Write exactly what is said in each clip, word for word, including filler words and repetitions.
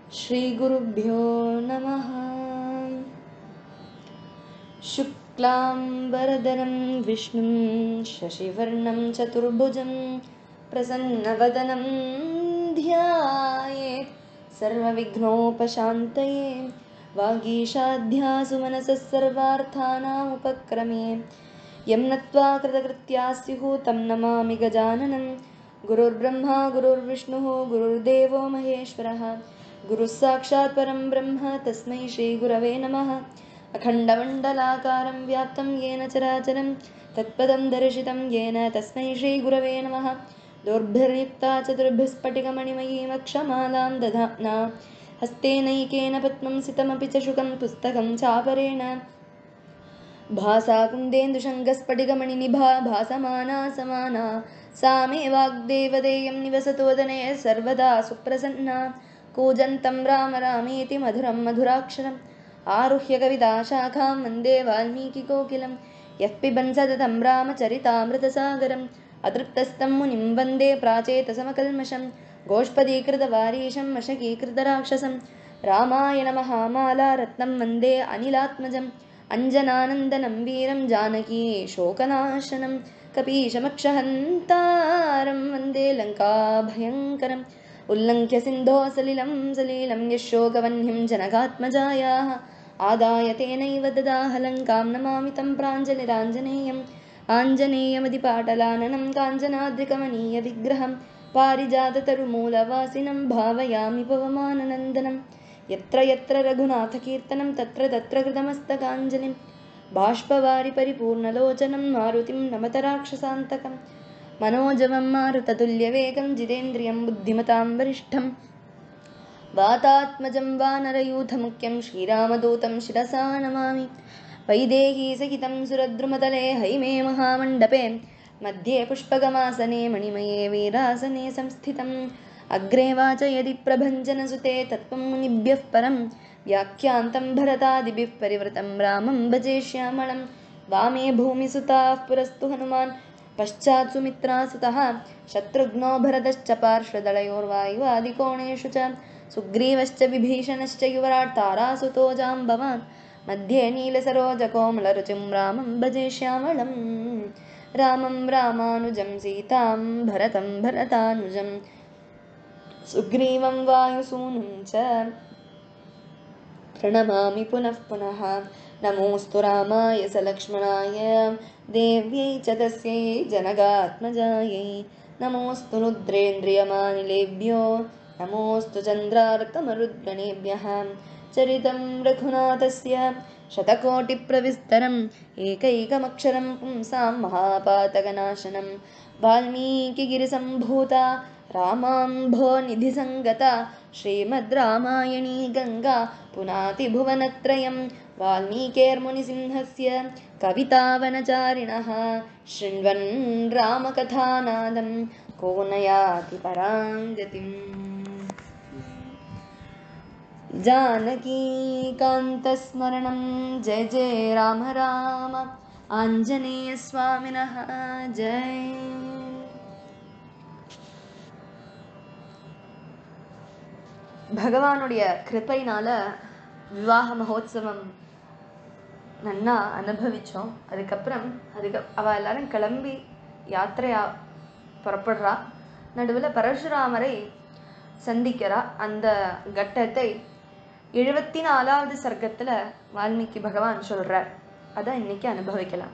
श्रीगुरुभ्यो नमः। शुक्लाम्बरधरं विष्णुं शशिवर्णं चतुर्भुजं प्रसन्नवदनं ध्यायेत् सर्वविघ्नोपशान्तये। वागीशाध्यासु मनसः सर्वार्थानाम् उपक्रमे यं नत्वा कृतकृत्या स्युः तं नमामि गजाननं। गुरुर्ब्रह्मा गुरुर्विष्णुः गुरुर्देवो महेश्वरः गुरुः साक्षात् परं ब्रह्म तस्मै श्रीगुरवे नमः। अखण्डमण्डलाकारं व्याप्तं येन चराचरं तत्पदं दर्शितं येन तस्मै श्रीगुरवे नमः। दोर्भिर्युक्ता चतुर्भिः स्फटिकमणिमयीमक्षमालां दधाना हस्तेनैकेन पद्मं सितमपि च शुकं पुस्तकं चापरेण भासा कुन्देन्दुशङ्खस्फटिकमणिनिभा भासमाना समाना सा मे वाग्देवदेयं निवसतु वदने सर्वदा सुप्रसन्ना। कूजन्तं राम रामेति मधुरं मधुराक्षरम् आरुह्य कविताशाखां वन्दे वाल्मीकिकोकिलं। यः पिबन् सततं रामचरितामृतसागरम् अतृप्तस्तं मुनिं वन्दे प्राचेतसमकल्मषं गोष्पदीकृतवारीशं मशकीकृतराक्षसं। रामायणमहामाला रत्नं वन्दे अनिलात्मजम् अञ्जनानन्दनं वीरं जानकी शोकनाशनं कपीशमक्षहन्तारं वन्दे लङ्काभयङ्करम्। उल्लङ्घ्य सिन्धोः सलिलं सलीलं यशोकवह्निं जनकात्मजायाः आदाय तेनैव ददाह लङ्कां नमामि तं प्राञ्जलिराञ्जनेयम्। आञ्जनेयमधिपाटलाननं काञ्चनाद्रिकमनीयविग्रहं पारिजाततरुमूलवासिनं भावयामि पवमाननन्दनं। यत्र यत्र रघुनाथकीर्तनं तत्र तत्र कृतमस्तकाञ्जलिं बाष्पवारि परिपूर्णलोचनं मारुतिं नमत राक्षसान्तकं। मनोजवं मारुततुल्यवेगं जितेन्द्रियं बुद्धिमतां वरिष्ठं वातात्मजं वानरयूथमुख्यं श्रीरामदूतं शिरसा नमामि। वैदेहीसहितं सुरद्रुमतले हैमे महामण्डपे मध्ये पुष्पगमासने मणिमये वीरासने संस्थितम्। अग्रे वाचयदि प्रभञ्जनसुते तत्त्वं मुनिभ्यः परं व्याख्यान्तं भरतादिभिः परिवृतं रामं भजे श्यामलं। वामे भूमिसुताः पुरस्तु हनुमान् पश्चात् सुमित्रासुतः शत्रुघ्नो भरतश्च पार्श्वदलयोर्वायुवादिकोणेषु च सुग्रीवश्च विभीषणश्च युवराट् तारासुतो जाम्बवान् मध्ये नीलसरोजकोमलरुचिं रामं भजे श्यामलं। रामं रामानुजं सीतां भरतं भरतानुजं सुग्रीवं वायुसूनुं च प्रणमामि पुनः पुनः। नमोऽस्तु रामाय सलक्ष्मणाय देव्यै च तस्यै जनकात्मजायै। नमोऽस्तु रुद्रेन्द्रियमानिलेभ्यो नमोऽस्तु चन्द्रार्कमरुद्गणेभ्यः। चरितं रघुनाथस्य शतकोटिप्रविस्तरम् एकैकमक्षरं पुंसां महापातकनाशनं। वाल्मीकिगिरिसम्भूता रामाम्भोनिधिसङ्गता श्रीमद् रामायणी गङ्गा पुनाति भुवनत्रयं। वाल्मीकेर्मुनिसिंहस्य कवितावनचारिणः शृण्वन् रामकथानादं को न याति परां गतिम्। जानकीकान्तस्मरणं जय जय राम राम आञ्जनेयस्वामिनः जय। பகவானுடைய கிருபையினால விவாக மகோத்சவம் நன்னா அனுபவித்தோம். அதுக்கப்புறம் அதுக்கு அவள் எல்லாரும் கிளம்பி யாத்திரையா புறப்படுறா. நடுவில் பரசுராமரை சந்திக்கிறா. அந்த கட்டத்தை எழுபத்தி நாலாவது சர்க்கத்தில் வால்மீகி பகவான் சொல்கிறார். அதை இன்னைக்கு அனுபவிக்கலாம்.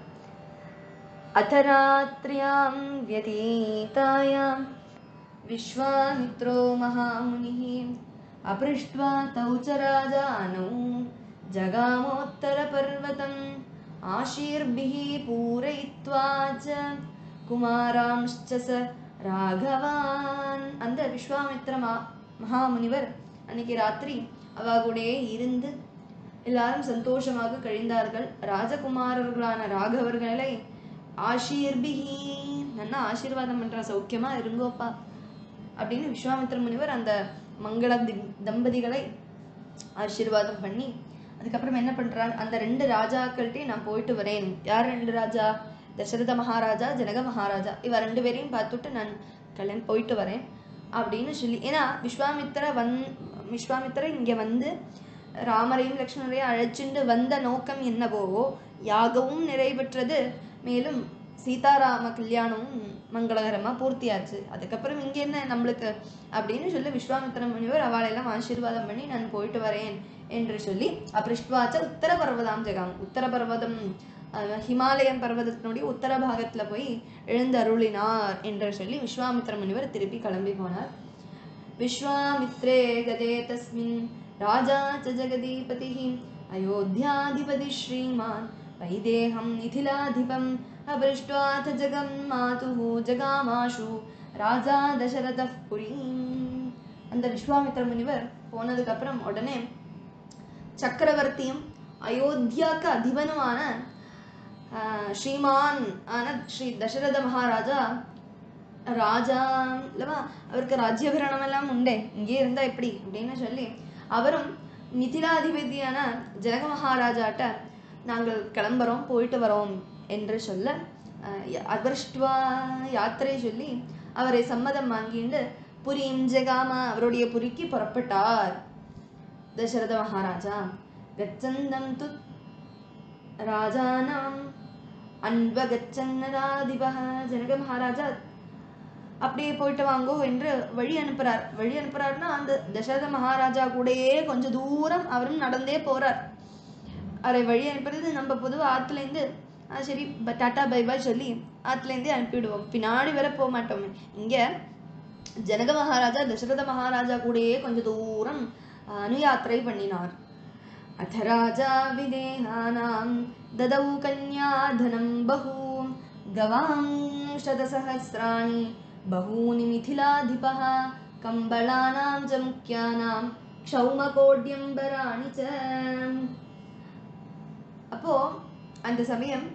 அதராத்ரியாம் வியதீதாயாம் விஸ்வாமித்ரோ மகாமுனிः अपृष्ट्वा तौ च राजानौ जगामोत्तरपर्वतम् आशीर्भिः पूरयित्वा च कुमारांश्च स राघवान्. அந்த விஸ்வாமித்ர மகாமுனிவர் அன்னைக்கு ராத்திரி அவ கூடயே இருந்து எல்லாரும் சந்தோஷமாக கழிந்தார்கள். ராஜகுமாரர்களான ராகவர்களை ஆஷீர்பிஹி நன்னா ஆசீர்வாதம் பண்ற சௌக்கியமா இருங்கோப்பா அப்படின்னு விஸ்வாமித்ர முனிவர் அந்த மங்கள தம்பதிகளை ஆசீர்வாதம் பண்ணி அதுக்கப்புறம் என்ன பண்றாங்க, அந்த ரெண்டு ராஜாக்கள்கிட்டே நான் போயிட்டு வரேன். யார் ரெண்டு ராஜா? தசரத மகாராஜா, ஜனக மகாராஜா. இவ ரெண்டு பேரையும் பார்த்துட்டு நான் கல்யாணம் போயிட்டு வரேன் அப்படின்னு சொல்லி, ஏன்னா விஸ்வாமித்திர வந் விஸ்வாமித்திரர் இங்கே வந்து ராமரையும் லக்ஷ்மணரையும் அழைச்சிட்டு வந்த நோக்கம் என்னவோ யாகவும் நிறைவேற்றது, மேலும் சீதாராம கல்யாணமும் மங்களகரமாக பூர்த்தியாச்சு. அதுக்கப்புறம் இங்கே என்ன நம்மளுக்கு அப்படின்னு சொல்லி விஸ்வாமித்திர முனிவர் அவளையெல்லாம் ஆசீர்வாதம் பண்ணி நான் போயிட்டு வரேன் என்று சொல்லி அப்ரிஷ்டுவாச்ச உத்தர பர்வதாம் ஜெகாம். உத்தர பர்வதம் ஹிமாலயம் பர்வதத்தினுடைய உத்தர பாகத்தில் போய் எழுந்தருளினார் என்று சொல்லி விஸ்வாமித்திர முனிவர் திருப்பி கிளம்பி போனார். விஸ்வாமித்ரே கதே தஸ்மின் ராஜா ச ஜெகதீபதிः அயோத்தியாதிபதி ஸ்ரீமான் வைதேகம் மிதிலாதிபம் அபிருஷ்ட்வாத ஜெகம் மாதுः ஜகாமாஷு ராஜா தசரதः புரீம். அந்த விஸ்வாமித்திர முனிவர் போனதுக்கு அப்புறம் உடனே சக்கரவர்த்தியும் அயோத்தியாக்கு அதிபனுமான ஸ்ரீமான் ஆன ஸ்ரீ தசரத மகாராஜா ராஜா இல்லவா, அவருக்கு ராஜ்யபரணம் எல்லாம் உண்டே, இங்கே இருந்தா எப்படி அப்படின்னு சொல்லி அவரும் மிதிலாதிபதியான ஜனக மகாராஜாட்ட நாங்கள் கிளம்புறோம் போயிட்டு வரோம் என்று சொல்ல அபர்ஷ்டுவா யாத்திரை சொல்லி அவரை சம்மதம் வாங்கிண்டு புரியும் ஜெகாம அவருடைய புரிக்கு புறப்பட்டார் தசரத மகாராஜா. கச்சந்தம் து ராஜானாம் அன்வகச்சன்னராதிபக. ஜனக மகாராஜா அப்படியே போயிட்டு வாங்கோ என்று வழி அனுப்புறார். வழி அனுப்புறாருன்னா அந்த தசரத மகாராஜா கூடயே கொஞ்சம் தூரம் அவரும் நடந்தே போறார். அவரை வழி அனுப்புறது நம்ம பொதுவாக ஆற்றுலேருந்து சரி டாட்டா பை பாய் சொல்லி ஆற்றுலேருந்தே அனுப்பிவிடுவோம், பின்னாடி வர போக மாட்டோம். இங்கே ஜனக மகாராஜா தசரத மகாராஜா கூடயே கொஞ்சம் தூரம் அனுயாத்திரை பண்ணினார். அத ராஜா விதேனானாம் ததௌ கன்யாதனம் பஹூ கவாம் சதசஹஸ்ராணி பஹூனி மிதிலாதிபஹ கம்பளானாம் ச முக்கியானாம் க்ஷௌமகோட்யம்பராணி ச. அப்போ அந்த சமயம்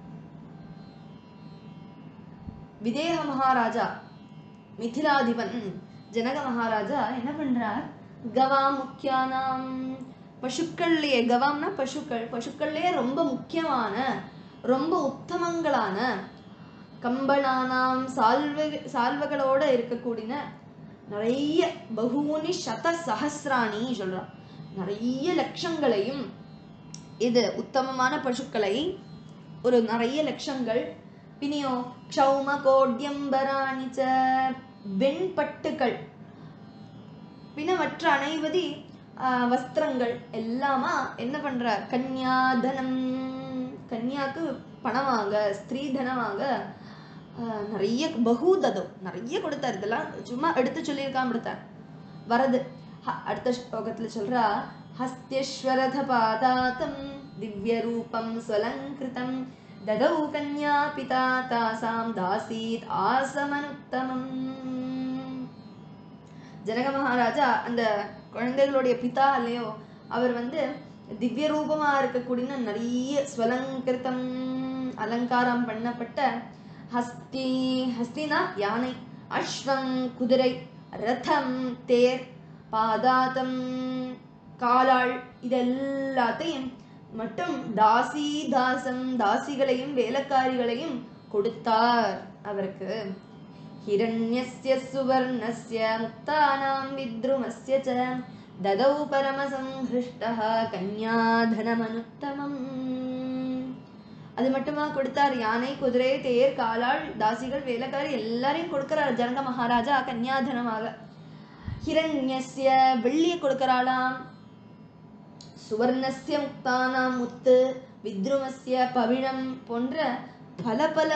விதேக மகாராஜா மிதிலாதிபன் ஜனக மகாராஜா என்ன பண்றார், கவாம் முக்கியானாம் பசுக்கள்லயே, கவாம்னா பசுக்கள், பசுக்கள்லயே ரொம்ப முக்கியமான ரொம்ப உத்தமங்களான கம்பளானாம் சால்வ சால்வகளோட இருக்கக்கூடிய நிறைய பகூனி சத சஹஸ்ராணி சொல்றான், நிறைய லட்சங்களையும், இது உத்தமமான பசுக்களை ஒரு நிறைய லட்சங்கள், பினியோ க்ஷௌம கோட்யம்பராணிச்ச வெண்பட்டுக்கள், பின்னவற்ற அனைவதி வஸ்திரங்கள் எல்லாமா என்ன பண்றார், கன்யாதனம் கன்யாக்கு பணமாக ஸ்திரீ தனமாக நிறைய பகூததம் நிறைய கொடுத்தார். இதெல்லாம் சும்மா எடுத்து சொல்லியிருக்காம கொடுத்தார் வரது. அடுத்த ஸ்லோகத்துல சொல்றா, ஹஸ்தியஸ்வரத பாதாதம் திவ்ய ரூபம் ஸ்வலங்கிருதம் ததௌ கன்யா பிதா தாசாம் தாசீத் ஆசமனுத்தமம். ஜனக மகாராஜா அந்த குழந்தைகளுடைய பிதா இல்லையோ, அவர் வந்து திவ்ய ரூபமா இருக்கக்கூடிய நிறைய ஸ்வலங்கிருத்தம் அலங்காரம் பண்ணப்பட்ட ஹஸ்தி, ஹஸ்தினா யானை, அஸ்வம் குதிரை, ரதம் தேர், பாதாதம் காலாள், இதெல்லாத்தையும் மட்டும் தாசி தாசம் தாசிகளையும் வேலைக்காரிகளையும் கொடுத்தார் அவருக்கு. ஹிரண்யஸ்ய சுவர்ணஸ்ய முக்தானாம் வித்ருமஸ்ய ச ததௌ பரமசம்ஹ்ருஷ்டஹ கன்யாதனமனுத்தமம். அது மட்டுமா கொடுத்தார், யானை குதிரை தேர் காலாள் தாசிகள் வேலைக்காரி எல்லாரையும் கொடுக்கிறார் ஜனக மகாராஜா கன்யாதனமாக. ஹிரண்யஸ்ய வெள்ளியை கொடுக்கிறாளாம், சுவர்ணஸ்ய முக்தானாம் முத்து, வித்ருமஸ்ய பவிழம் போன்ற பல பல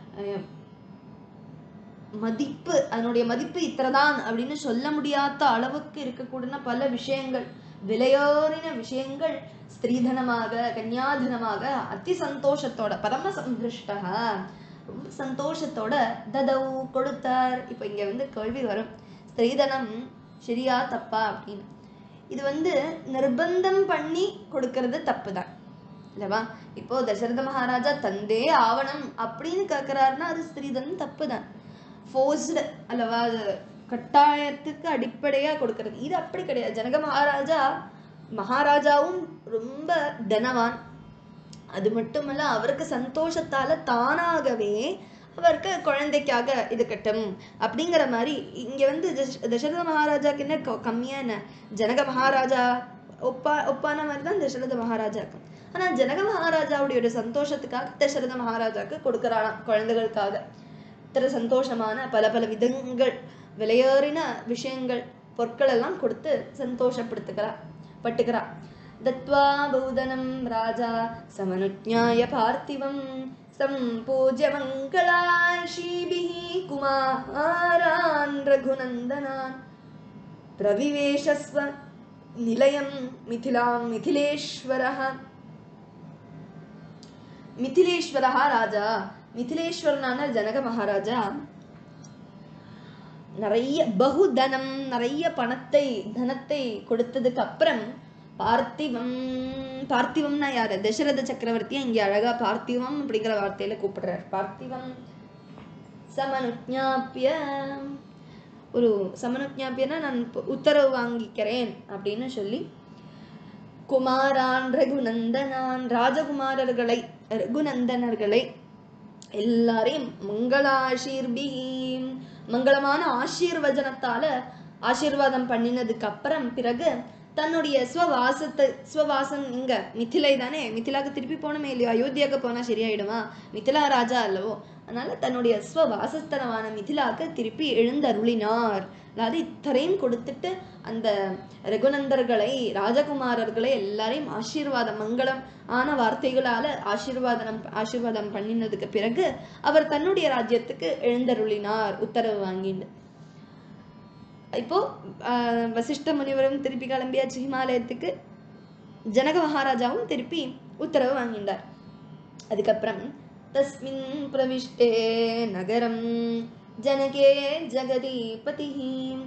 மதிப்பு, அதனுடைய மதிப்பு இத்தனைதான் அப்படின்னு சொல்ல முடியாத அளவுக்கு இருக்கக்கூடிய பல விஷயங்கள், விலையோரின விஷயங்கள் ஸ்திரீதனமாக கன்யாதனமாக அதி சந்தோஷத்தோட பரம சந்திருஷ்டக ரொம்ப சந்தோஷத்தோட ததவு கொடுத்தார். இப்போ இங்க வந்து கேள்வி வரும், ஸ்திரீதனம் சரியா தப்பா அப்படின்னு. இது வந்து நிர்பந்தம் பண்ணி கொடுக்கறது தப்பு தான் இல்லவா. இப்போ தசரத மகாராஜா தந்தே ஆவணம் அப்படின்னு கேட்கிறாருன்னா அது ஸ்திரீதனம் தப்பு தான். ஃபோர்ஸ்டு அல்லவா, அது கட்டாயத்துக்கு அடிப்படையா கொடுக்கறது, இது அப்படி கிடையாது. ஜனக மகாராஜா மகாராஜாவும் ரொம்ப தனவான், அது மட்டுமல்ல அவருக்கு சந்தோஷத்தால தானாகவே அவருக்கு குழந்தைக்காக இருக்கட்டும் அப்படிங்கிற மாதிரி இங்க வந்து தசரத மகாராஜாக்கு என்ன கம்மியா என்ன, ஜனக மகாராஜா ஒப்பா ஒப்பான மாதிரி தான் தசரத மகாராஜாக்கு. ஆனா ஜனக மகாராஜாவுடைய ஒரு சந்தோஷத்துக்காக தசரத மகாராஜாக்கு கொடுக்கறானாம் குழந்தைகளுக்காக. இத்தனை சந்தோஷமான பல பல விதங்கள் விலையேறின விஷயங்கள் பொருட்கள் எல்லாம் கொடுத்து சந்தோஷப்படுத்துக்கிறா பட்டுக்கிறா. தத்வா பௌதனம் ராஜா சமனுஜ்ஞாய பார்த்திவம் சம்பூஜ்ய மங்களாஷீபிஹி குமாரான் ரகுநந்தனான் பிரவிவேஷஸ்வ நிலையம் மிதிலாம் மிதிலேஸ்வரஹ. மிதிலேஸ்வரஹ ராஜா, மிதிலேஸ்வரனான ஜனக மகாராஜா நிறைய பகுதனம் நிறைய பணத்தை தனத்தை கொடுத்ததுக்கு அப்புறம் பார்த்திவம், பார்த்திவம்னா யாரு, தசரத சக்கரவர்த்தியை இங்க அழகா பார்த்திவம் அப்படிங்கிற வார்த்தையில கூப்பிடுறார். பார்த்திவம் சமனுஜ்ஞாபிய, ஒரு சமனுஜ்ஞாபியனா நான் உத்தரவு வாங்கிக்கிறேன் அப்படின்னு சொல்லி, குமாரான் ரகுநந்தனான் ராஜகுமாரர்களை ரகுநந்தனர்களை எல்லாரையும் மங்களாஷீர்பி மங்களமான ஆசீர்வஜனத்தால ஆசீர்வாதம் பண்ணினதுக்கு அப்புறம் பிறகு தன்னுடைய ஸ்வவாசத்தை, ஸ்வவாசம் இங்க மிथिலை தானே, மிथिலாக்கு திருப்பி போனமே இல்லையோ, அயோத்தியாவுக்கு போனா சரியாயிடுமா, மிथिலா ராஜா அல்லவோ, அதனால தன்னுடைய ஸ்வவாசஸ்தனமான மிथिலாக்கு திருப்பி எழுந்தருளினார். அதாவது இத்தரையும் கொடுத்துட்டு அந்த ரகுநந்தர்களை ராஜகுமாரர்களை எல்லாரையும் ஆசீர்வாதம் மங்களம் ஆன வார்த்தைகளால ஆசீர்வாதம் ஆசீர்வாதம் பண்ணினதுக்கு பிறகு அவர் தன்னுடைய ராஜ்யத்துக்கு எழுந்தருளினார் உத்தரவு வாங்கிட்டு. இப்போ ஆஹ் வசிஷ்ட முனிவரும் திருப்பி கிளம்பியாச்சு ஹிமாலயத்துக்கு, ஜனக மகாராஜாவும் திருப்பி உத்தரவு வாங்கிட்டார். அதுக்கப்புறம் தஸ்மின் பிரவிஷ்டே நகரம் ஜனகே ஜகதீபதிஹி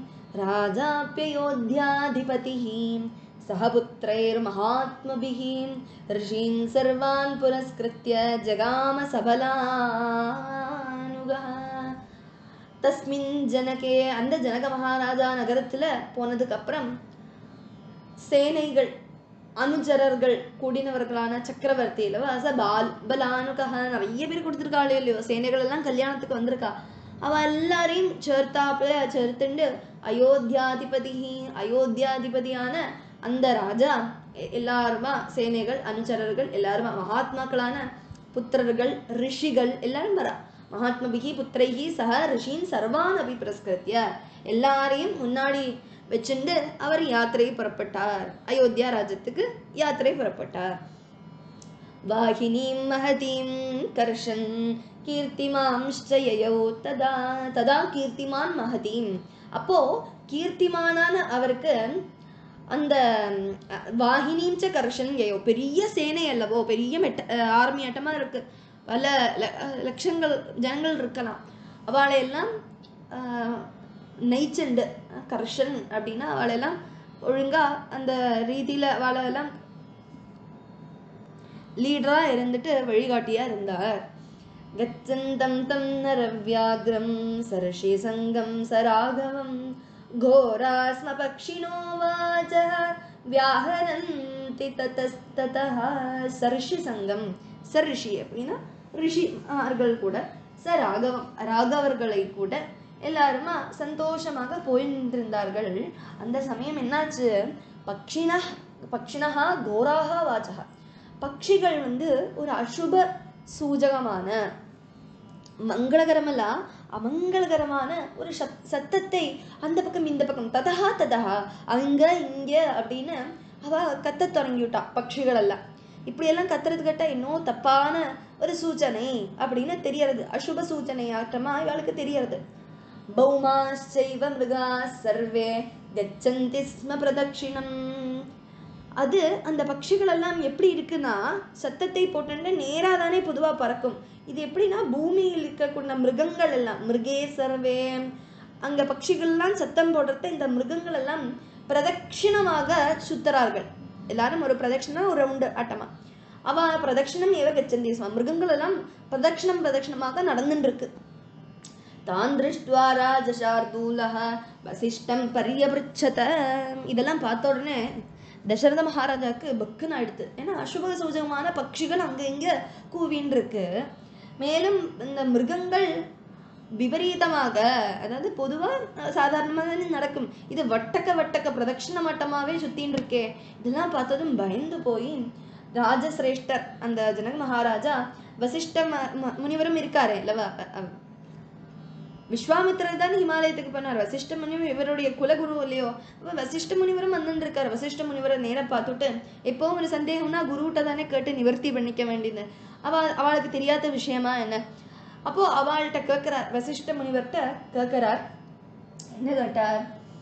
ராஜாப்யயோத்யாதிபதிஹி சஹபுத்ரைர் மகாத்மபிஹி ரிஷீன் சர்வான் புரஸ்கிருத்ய ஜகாம சபலானுகஹ. தஸ்மின் ஜனகே, அந்த ஜனக மகாராஜா நகரத்துல போனதுக்கு அப்புறம் சேனைகள் அனுஜரர்கள் கூடினவர்களான சக்கரவர்த்தி இல்லவா பால் பலானுகஹ நிறைய பேர் கொடுத்துருக்காளே இல்லையோ, சேனைகள் எல்லாம் கல்யாணத்துக்கு வந்திருக்கா, அவ எல்லாரையும் சேர்த்தாப்புல சேர்த்துண்டு அயோத்தியாதிபதி அயோத்தியாதிபதியான அந்த ராஜா எல்லாருமா சேனைகள் அனுச்சரர்கள் எல்லாருமா மகாத்மாக்களான புத்திரர்கள் ரிஷிகள் எல்லாரும் வரா. மகாத்மபிகி புத்திரைகி சக ரிஷின் சர்வான் அபி புரஸ்கிருத்ய எல்லாரையும் முன்னாடி வச்சுண்டு அவர் யாத்திரை புறப்பட்டார், அயோத்தியா ராஜ்யத்துக்கு யாத்திரை புறப்பட்டார். வாகினீம் மஹதீம் கர்ஷன் கீர்த்திமாம்ச்சயயோ ததா ததா கீர்த்திமான் மஹதீம். அப்போ கீர்த்திமானான அவருக்கு அந்த வாகினீம் ச கர்ஷன் யயோ பெரிய சேனை அல்லவோ, பெரிய மெட்ட ஆர்மி ஆட்டமா இருக்கு, பல லட்சங்கள் ஜனங்கள் இருக்கலாம், அவளை எல்லாம் நெய்ச்சண்டு கர்ஷன் அப்படின்னா அவளெல்லாம் ஒழுங்கா அந்த ரீதியில அவளை எல்லாம் லீடரா இருந்துட்டு வழிகாட்டியா இருந்தார். கச்சந்தம் தம் நரவ்யாக்ரம் சர்ஷி சங்கம் சராகவம் கோராஸ்ம பக்ஷினோ வாசஹ வியாஹரந்தி ததஸ்ததஹ. சர்ஷி சங்கம், சர்ஷி அப்படின்னா ரிஷிமார்கள் கூட, ச ராகவம் ராகவர்களை கூட எல்லாருமா சந்தோஷமாக போயிருந்தார்கள். அந்த சமயம் என்னாச்சு, பக்ஷினா பக்ஷினஹா கோராஹா வாச்சஹா, பக்ஷிகள் வந்து ஒரு அசுப சூஜகமான மங்களகரமல்ல அமங்கலகரமான ஒரு சத்தத்தை அந்த பக்கம் இந்த பக்கம் ததஹா ததஹா அங்க இங்க அப்படின்னு அவ கத்த தொடங்கிவிட்டா. பக்ஷிகள் எல்லாம் இப்படியெல்லாம் கத்துறது கேட்டா இன்னும் தப்பான ஒரு சூச்சனை அப்படின்னு தெரியறது, அசுப சூச்சனை ஆட்டமா இவளுக்கு தெரியறது. பௌமாச்சைவ மிருகா சர்வே கச்சந்தி ஸ்ம பிரதட்சிணம். அது அந்த பட்சிகள் எல்லாம் எப்படி இருக்குன்னா சத்தத்தை போட்டு நேரா தானே பொதுவா பறக்கும். இது எப்படின்னா பூமியில் இருக்கக்கூடிய மிருகங்கள் எல்லாம் மிருகே சர்வே அங்க பட்சிகள்லாம் சத்தம் போடுறத இந்த மிருகங்கள் எல்லாம் பிரதட்சிணமாக சுத்துறார்கள். எல்லாரும் ஒரு பிரதட்சிணா ஒரு ரவுண்டு ஆட்டமா அவ பிரதட்சிணம் ஏவ கச்சந்தி ஸ்ம, மிருகங்கள் எல்லாம் பிரதட்சிணம் பிரதட்சிணமாக நடந்துட்டு இருக்கு. தான் திருஷ்டுவா ராஜசார்தூலஹ வசிஷ்டம் பரியபிருச்சத. இதெல்லாம் பார்த்த உடனே தசரத மகாராஜாவுக்கு பக்குன்னு ஆயிடுத்து. ஏன்னா அசுப சூஜகமான பட்சிகள் அங்க இங்க கூவின்னு இருக்கு. மேலும் இந்த மிருகங்கள் விபரீதமாக, அதாவது பொதுவா சாதாரணமாக தானே நடக்கும், இது வட்டக்க வட்டக்க பிரதட்சிண மட்டமாவே சுத்தின்னு இருக்கே. இதெல்லாம் பார்த்ததும் பயந்து போய் ராஜசிரேஷ்டர் அந்த ஜனக மகாராஜா, வசிஷ்ட முனிவரும் இருக்காரு இல்லவா, விஸ்வாமித்திரர் தான் ஹிமாலயத்துக்கு போனார், வசிஷ்ட முனிவர் இவருடைய குலகுரு இல்லையோ, வசிஷ்ட முனிவரும் வந்துட்டு இருக்காரு. வசிஷ்ட முனிவரை நேர பார்த்துட்டு, எப்பவும் ஒரு சந்தேகம்னா குருகிட்ட தானே கேட்டு நிவர்த்தி பண்ணிக்க வேண்டியது, அவ அவளுக்கு தெரியாத விஷயமா என்ன. அப்போ அவள்கிட்ட கேட்கிறார், வசிஷ்ட முனிவர்கிட்ட கேட்கிறார். என்ன கேட்டார்?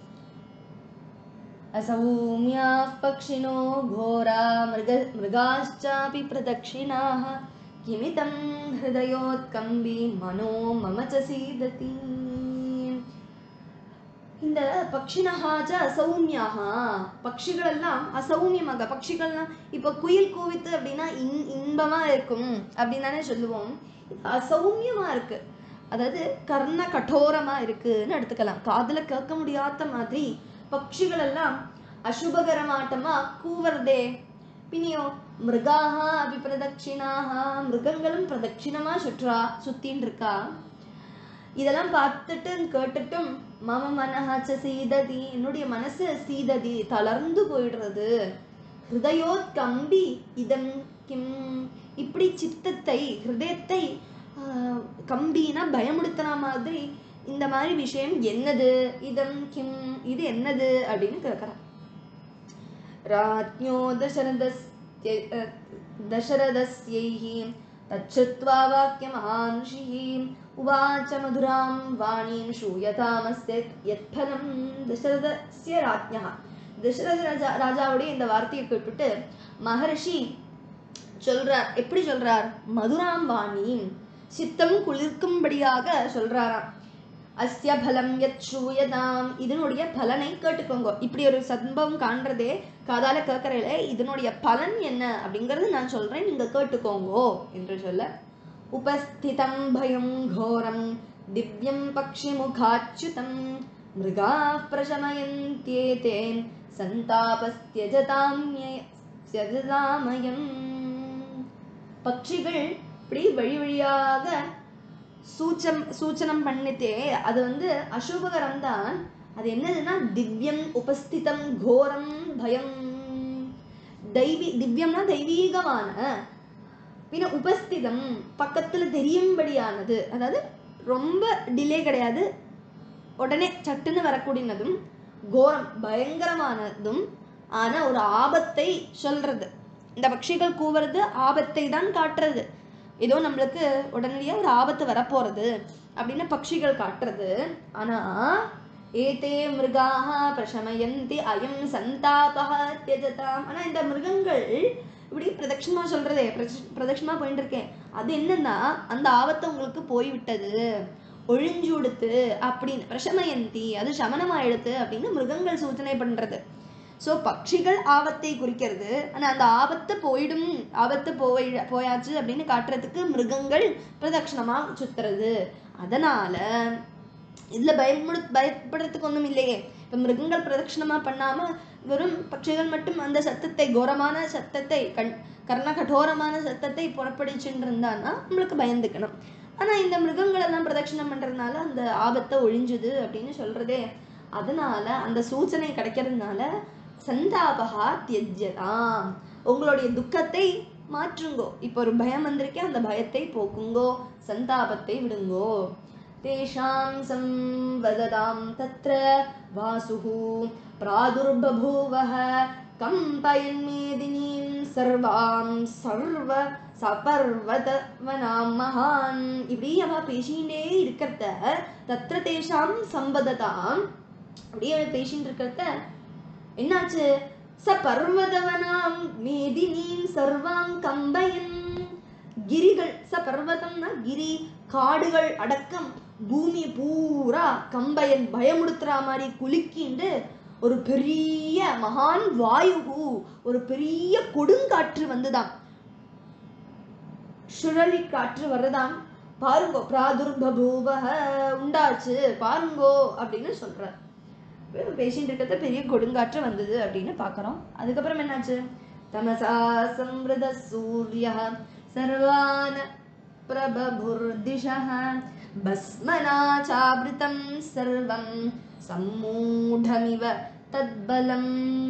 असौम्या पक्षिणो घोरा मृग मृगाश्चापि प्रदक्षिणाः किमितं हृदयोत्कम्बी मनो मम च सीदति. இந்த பக்ஷினஹாச்ச அசௌமியாக, பட்சிகள் எல்லாம் அசௌமியமாக, பட்சிகள்லாம் இப்போ குயில் கூவித்து அப்படின்னா இன் இன்பமா இருக்கும் அப்படின்னு தானே சொல்லுவோம். அசௌமியமா இருக்கு, அதாவது கர்ண கடோரமா இருக்குன்னு எடுத்துக்கலாம். காதுல கேட்க முடியாத மாதிரி பட்சிகள் எல்லாம் அசுபகரமாட்டமா கூவர்தே. பின்னியோ மிருகாக அபி பிரதட்சிணாக, மிருகங்களும் பிரதட்சிணமா சுற்றா சுத்தின்னு இருக்கா. இதெல்லாம் பார்த்துட்டு கேட்டுட்டும் மம மனஹாச்ச சீததி, என்னுடைய மனசு சீததி தளர்ந்து போயிடுறது. ஹிருதயோத்கம்பி இதம் கிம், இப்படி சித்தத்தை ஹிருதயத்தை கம்பினா பயமுடுத்துற மாதிரி இந்த மாதிரி விஷயம் என்னது, இதம் கிம் இது என்னது அப்படின்னு கேட்கிறான். ராஜ்ஞோ தசரதஸ்ய தசரதஸ்யைஹி தச்சுத்வா வாக்ய மகான்ஷிஹி உவாச்ச மதுராம் வாணீம் ஷூயதாமஸ்ய யத்ஃபலம். தசரதஸ்ய ராஜ்ஞா, தசரத ராஜா ராஜாவுடைய இந்த வார்த்தையை கேட்டுட்டு மகர்ஷி சொல்றார். எப்படி சொல்றார்? மதுராம் வாணீம், சித்தம் குளிர்க்கும்படியாக சொல்றாராம். அஸ்ய பலம் யத் ஷூயதாம், இதனுடைய பலனை கேட்டுக்கோங்க. இப்படி ஒரு சம்பவம் காண்றதே காதால கேட்கறே, இதனுடைய பலன் என்ன அப்படிங்கறது நான் சொல்றேன், நீங்க கேட்டுக்கோங்கோ என்று சொல்ல. உபஸ்திதம் பயம் கோரம் திவ்யம் பக்ஷி முகாச்சுதம் மிருகா பிரசமயந்த்யேதேன் சந்தாபஸ்த்யஜதாம்யம். பட்சிகள் இப்படி வழி வழியாக சூச்சம் சூச்சனம் பண்ணித்தே, அது வந்து அசுபகரம் தான். அது என்னதுன்னா திவ்யம் உபஸ்திதம் கோரம் பயம். தெய்வீ திவ்யம்னா தெய்வீகமான, பின்ன உபஸ்திதம் பக்கத்துல தெரியும்படியானது, அதாவது ரொம்ப டிலே கிடையாது, உடனே சட்டுன்னு வரக்கூடியதும், கோரம் பயங்கரமானதும் ஆன ஒரு ஆபத்தை சொல்றது. இந்த பட்சிகள் கூவுறது ஆபத்தை தான் காட்டுறது, ஏதோ நம்மளுக்கு உடனடியாக ஒரு ஆபத்து வரப்போறது அப்படின்னு பட்சிகள் காட்டுறது. ஆனா ஏதே மிருகாக பிரசமயந்தி அயம் சந்தாபஹ த்யஜதாம். ஆனா இந்த மிருகங்கள் இப்படி பிரதட்சணமா சொல்றதே, பிரதட்சணமா போயிட்டு இருக்கேன், அது என்னன்னா அந்த ஆபத்தை உங்களுக்கு போய்விட்டது, ஒழிஞ்சு கொடுத்து அப்படின்னு. பிரசமயந்தி அது சமனமாயிடுத்து அப்படின்னு மிருகங்கள் சூச்சனை பண்றது. ஸோ பட்சிகள் ஆபத்தை குறிக்கிறது, ஆனால் அந்த ஆபத்தை போயிடும், ஆபத்து போய் போயாச்சு அப்படின்னு காட்டுறதுக்கு மிருகங்கள் பிரதட்சணமாக சுத்துறது. அதனால இதுல பயமுடு பயப்படுறதுக்கு ஒன்றும் இல்லையே. இப்போ மிருகங்கள் பிரதட்சணமா பண்ணாம வெறும் பட்சிகள் மட்டும் அந்த சத்தத்தை, கோரமான சத்தத்தை, கண் கர்ண கடோரமான சத்தத்தை புறப்படிச்சுட்டு இருந்தான்னா நம்மளுக்கு பயந்துக்கணும். ஆனா இந்த மிருகங்கள் எல்லாம் பிரதட்சணம் பண்றதுனால அந்த ஆபத்தை ஒழிஞ்சுது அப்படின்னு சொல்றதே. அதனால அந்த சூச்சனை கிடைக்கிறதுனால சந்தாபகா தியஜ்யதாம், உங்களுடைய துக்கத்தை மாற்றுங்கோ. இப்போ ஒரு பயம் வந்திருக்கே, அந்த பயத்தை போக்குங்கோ, சந்தாபத்தை விடுங்கோ. தேஷாம் சம்வததாம் தத்ர வாசுஹு பிராதுர்பபூவஹ கம்பயன் மேதினீம் சர்வாம் சர்வ சபர்வதவனாம் மகான். இப்படி அவ பேசிகிட்டே இருக்கிறத, தத்ர தேஷாம் சம்பததாம், அப்படியே அவ பேசிட்டு இருக்கிறத என்னாச்சு, ச பர்வதவனாம் மேதினீம் சர்வாம் கம்பயன். கிரிகள், ச பர்வதம்னா கிரி, காடுகள் அடக்கம் பூமி பூரா கம்பயன் பயமுடுத்துற மாதிரி குலுக்கிண்டு ஒரு பெரிய மகான் வாயு, ஒரு பெரிய கொடுங்காற்று வந்துதான், சுழலி காற்று வர்றதாம். பாருங்கோ, பிராதுர்பபூவஹ உண்டாச்சு பாருங்கோ அப்படின்னு சொல்ற. பேசிட்டு இருக்கிறத பெரிய கொடுங்காற்று வந்தது அப்படின்னு பாக்குறோம். அதுக்கப்புறம் என்னாச்சு, தமசா சம்ருத சூரிய சர்வான प्रबभुर्दिशः भस्मना चावृतं सर्वं सम्मूढमिव तद्बलम्.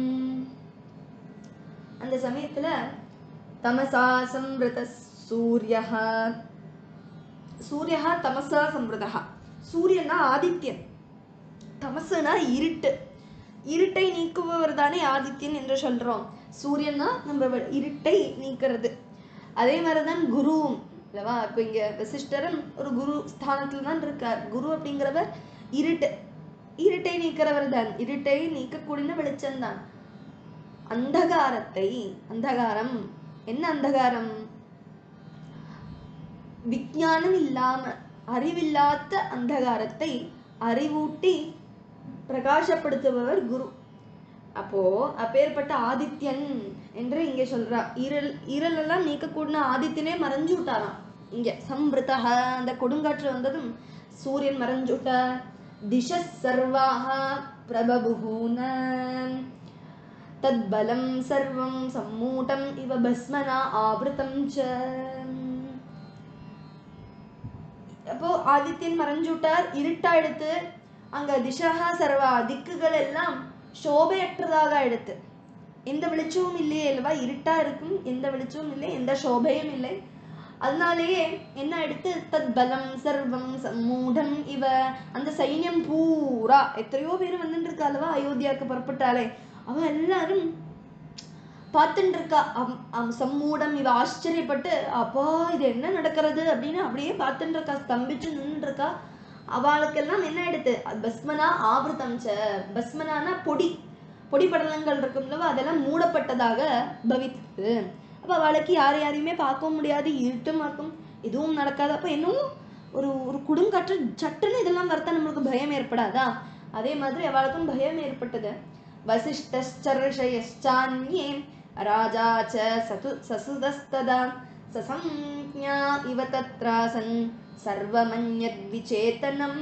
அந்த சமயத்துல தமசா சம்ருத சூரியः, சூரியः தமசா சம்ருதः. சூரியனா ஆதித்யன், தமசுனா இருட்டு, இருட்டை நீக்குபவர் தானே ஆதித்யன் என்று சொல்றோம். சூரியனா நம்ம இருட்டை நீக்கிறது. அதே மாதிரிதான் குருவும் இல்லவா? இப்ப இங்க வசிஷ்டரும் ஒரு குரு ஸ்தானத்துல தான் இருக்கார். குரு அப்படிங்கிறவர் இருட்டு, இருட்டை நீக்கிறவர் தான், இருட்டை நீக்கக்கூடிய வெளிச்சம் தான். அந்தகாரத்தை, அந்தகாரம் என்ன அந்தகாரம்? விஞ்ஞானம் இல்லாம அறிவில்லாத அந்தகாரத்தை அறிவூட்டி பிரகாசப்படுத்துபவர் குரு. அப்போ அப்பேற்பட்ட ஆதித்யன் என்று இங்க சொல்றா. இருள் இருள் எல்லாம் நீக்கக்கூடிய ஆதித்யனே மறைஞ்சு விட்டாராம். இங்க சம்பிருதா, அந்த கொடுங்காற்று வந்ததும் சூரியன் மறைஞ்சு விட்டா. திஷ சர்வாஹ பிரபபுஹூன தத்பலம் சர்வம் சம்மூடம் இவ பஸ்மனா ஆவ்ருதம் ச. அப்போ ஆதித்யன் மறைஞ்சு விட்டார், இருட்டா எடுத்து. அங்க திஷா சர்வா, திக்குகள் எல்லாம் சோபையற்றதாக எடுத்து. எந்த வெளிச்சமும் இல்லையே அல்லவா? இருட்டா இருக்கும், எந்த வெளிச்சமும் இல்லை, எந்த சோபையும் இல்லை. அதனாலேயே என்ன எடுத்து தத்பலம் சர்வம் சம்மூடம் இவ, அந்த சைன்யம் பூரா எத்தனையோ பேர் வந்துட்டு இருக்கா அல்லவா அயோத்தியாவுக்கு புறப்பட்டாலே, அவ எல்லாரும் பார்த்துட்டு இருக்கா. சம்மூடம் இவ ஆச்சரியப்பட்டு, அப்பா இது என்ன நடக்கிறது அப்படின்னு அப்படியே பார்த்துட்டு இருக்கா, ஸ்தம்பிச்சு நின்று இருக்கா. அவளுக்கெல்லாம் என்ன எடுத்து பஸ்மனா ஆவృతం ச. பஸ்மனானா பொடி, பொடி படலங்கள் இருக்கும்லவா, அதெல்லாம் மூடப்பட்டதாக பவித்து. அப்ப அவளுக்கு யார் யாரையுமே பார்க்கவும் முடியாது, இருட்டுமாக்கும், எதுவும் நடக்காது. அப்ப இன்னும் ஒரு ஒரு குடுங்காற்று சட்டுன்னு இதெல்லாம் வரத்தா நம்மளுக்கு பயம் ஏற்படாதா? அதே மாதிரி அவளுக்கும் பயம் ஏற்பட்டது. வசிஷ்டச்சர்ஷயச்சான்யே ராஜா ச சது சசுதஸ்ததா சசம்ஞா இவ தத்ராசன் சர்வமன்யத் விசேதனம்.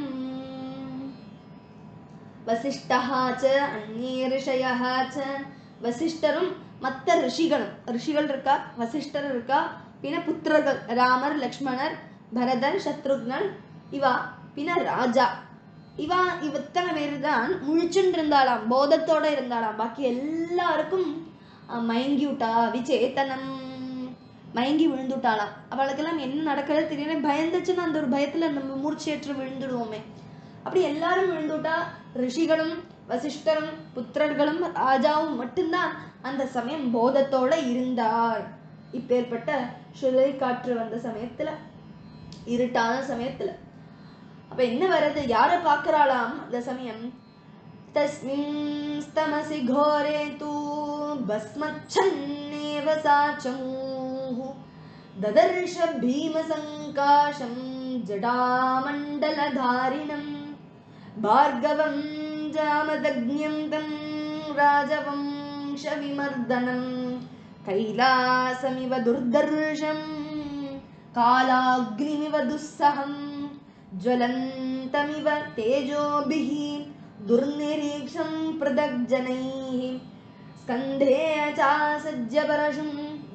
வசிஷ்டஹ ச அன்யே ரிஷயஹ ச, வசிஷ்டரும் மற்ற ரிஷிகளும், ரிஷிகள் இருக்கா, வசிஷ்டர் இருக்கா, பின்ன புத்திரர்கள் ராமர் லக்ஷ்மணர் பரதர் சத்ருக்னன், இவா பின்ன ராஜா, இவா இத்தனை பேர் தான் முழிச்சுட்டு இருந்தாளாம், போதத்தோட இருந்தாளாம். பாக்கி எல்லாருக்கும் மயங்கி விட்டா, விசேத்தனம் மயங்கி விழுந்துட்டாளாம். அவளுக்கெல்லாம் என்ன நடக்கிறது தெரியல, பயந்துச்சுன்னா அந்த ஒரு பயத்துல நம்ம மூர்ச்சேற்று விழுந்துடுவோமே, அப்படி எல்லாரும் விழுந்துட்டா. ரிஷிகளும் வசிஷ்டரும் புத்திரர்களும் ராஜாவும் மட்டும்தான் அந்த சமயம் போதத்தோட இருந்தார். இப்பேற்பட்ட சுழலை காற்று வந்த சமயத்துல, இருட்டான சமயத்துல அப்ப என்ன வருது, யார பாக்குறாளாம் அந்த சமயம்? தஸ்மின் தமசி கோரே தூ பஸ்மச்சன்னேவ சாச்சமூஹு ததர்ஷ பீம சங்காஷம் ஜடாமண்டலதாரிணம் பார்கவம் ஜாமதக்ஞம் தம் ராஜவம்ச விமர்தனம் கைலாசமிவ துர்தர்ஷம் காலாக்னிமிவ துஸ்ஸஹம் ज्वलन्तमिव तेजोभिः दुर्निरीक्षं पृथग्जनैः स्कन्धे चासज्य परशुं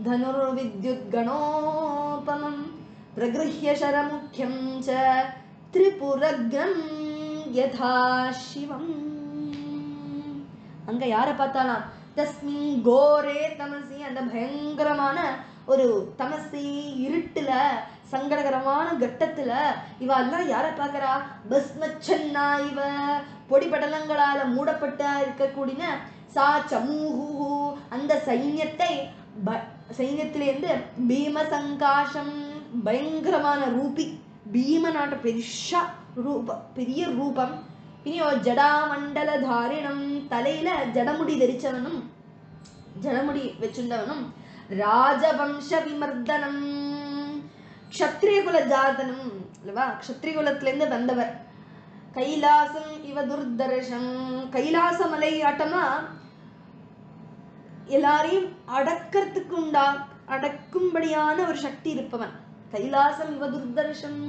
धनुर्विद्युद्गणोपमं प्रगृह्य शरमुख्यं च त्रिपुरग्नं यथा शिवम्. அங்க யாரை பார்த்தாலாம்? தஸ்மின் கோரே தமசி, அந்த பயங்கரமான ஒரு தமசி இருட்டுல சங்கடகரமான கட்டத்துல இவ எல்லாம் யார பாக்குறா? பஸ்மச்சன்னா, இவ பொடிபடலங்களால மூடப்பட்ட இருக்கக்கூடிய சா சமூஹு, அந்த சைன்யத்தை, சைன்யத்திலிருந்து பீம சங்காஷம், பயங்கரமான ரூபி, பீம நாட்ட பெருஷா ரூப, பெரிய ரூபம். இனி ஜடாமண்டல தாரிணம், தலையில ஜடமுடி தரிச்சவனும், ஜடமுடி வச்சிருந்தவனும், ராஜவம்ச விமர்தனம், க்ஷத்ரிய குல ஜாதனம் அல்லவா, க்ஷத்ரிய குலத்திலிருந்து வந்தவர். கைலாசம் இவ துர்தர்ஷம், கைலாச மலை ஆட்டமா எல்லாரையும் அடக்கிறதுக்கு உண்டா அடக்கும்படியான ஒரு சக்தி இருப்பவன். கைலாசம் இவ துர்தர்ஷம்,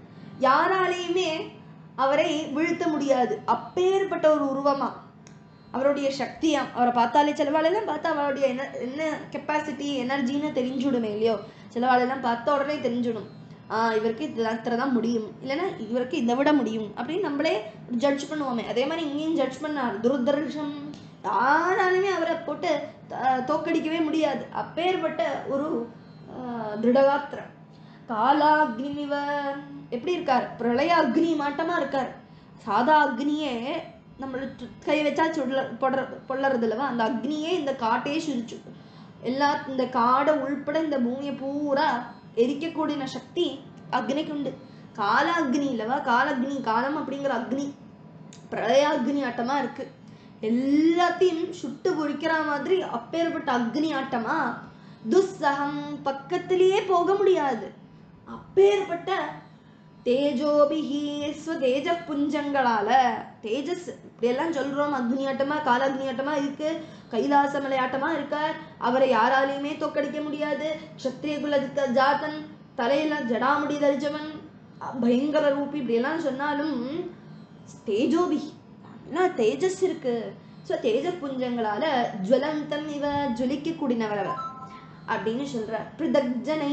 யாராலையுமே அவரை வீழ்த்த முடியாது, அப்பேற்பட்ட ஒரு உருவமா. அவருடைய சக்தியாம். அவரை பார்த்தாலே சிலவாளெல்லாம் பார்த்தா அவருடைய என்ன என்ன கெப்பாசிட்டி எனர்ஜின்னு தெரிஞ்சுடுமே இல்லையோ, சிலவாளெல்லாம் பார்த்த உடனே தெரிஞ்சுடும். ஆஹ் இவருக்கு இத்தனை தான் முடியும், இல்லைன்னா இவருக்கு இதை விட முடியும் அப்படின்னு நம்மளே ஜட்ஜ் பண்ணுவோமே. அதே மாதிரி இங்கேயும் ஜட்ஜ் பண்ணார். துருதர்ஷம், யாராலுமே அவரை போட்டு தோக்கடிக்கவே முடியாது. அப்பேற்பட்ட ஒரு திருடகாத்திரம். காலாக்னிவ எப்படி இருக்கார்? பிரளய அக்னி மாட்டமா இருக்கார். சாதா அக்னியே நம்மள கை வச்சா சுடல பொட பொள்ளறது இல்லவா, அந்த அக்னியே இந்த காட்டையே சுரிச்சு எல்லா இந்த காடை உள்பட இந்த பூமியை பூரா எரிக்கக்கூடிய சக்தி அக்னிக்கு உண்டு. கால அக்னி இல்லவா, காலக்னி, காலம் அப்படிங்கிற அக்னி பிரளய அக்னி ஆட்டமா இருக்கு. எல்லாத்தையும் சுட்டு பொறிக்கிற மாதிரி அப்பேற்பட்ட அக்னி ஆட்டமா. துஸ்ஸகம், பக்கத்திலேயே போக முடியாது. அப்பேற்பட்ட தேஜோபிஹி, ஸ்வதேஜ புஞ்சங்களால, தேஜஸ் இப்படியெல்லாம் சொல்றோம். அக்னியாட்டமா காலாக்னியாட்டமா இருக்கு, கைலாச மலையாட்டமா இருக்கார். அவரை யாராலையுமே தோக்கடிக்க முடியாது. க்ஷத்ரிய குல ஜாதன், தலையில ஜடாமுடி தரிச்சவன், பயங்கர ரூபி, இப்படியெல்லாம் சொன்னாலும் தேஜோபிஹி தேஜஸ் இருக்கு. ஸோ தேஜ புஞ்சங்களால ஜுவலந்தம், இவ ஜொலிக்க கூடினவர் அவர் அப்படின்னு சொல்றார். பிருதக்ஜனை,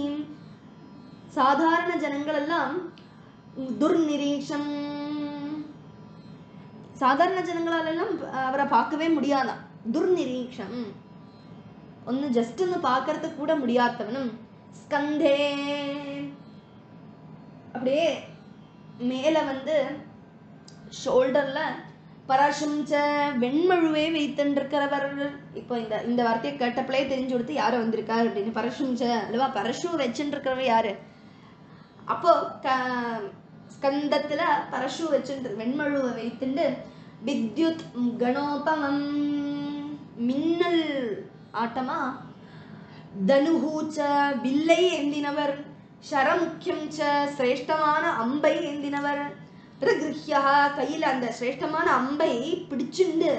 சாதாரண ஜனங்கள் எல்லாம் துர்நிரீஷம், சாதாரண ஜனங்களால எல்லாம் அவரை பார்க்கவே முடியாதான். துர்நிரீஷம், ஒன்னு ஜஸ்ட் ஒன்னு பார்க்கறதுக்கு கூட முடியாதவனும். ஸ்கந்தே, அப்படியே மேல வந்து ஷோல்டர்ல பரசும்ச, வெண்மழுவே வைத்துருக்கிறவர். இப்போ இந்த இந்த வார்த்தையை கேட்டப்பலே தெரிஞ்சு கொடுத்து யாரு வந்திருக்காரு அப்படின்னு. பரசும்ச அல்லவா, பரசு வச்சுட்டு இருக்கிறவர் யாரு? அப்போ க ஸ்கந்தத்துல பரசு வச்சுட்டு வெண்மழுவை வைத்துண்டு வித்யுத் கணோபமம், மின்னல் ஆட்டமா. தனுஹூச்ச, வில்லை ஏந்தினவர். சரமுக்கியம் ச, சிரேஷ்டமான அம்பை ஏந்தினவர். திரிகிருஹ்யா, கையில அந்த சிரேஷ்டமான அம்பை பிடிச்சுண்டு.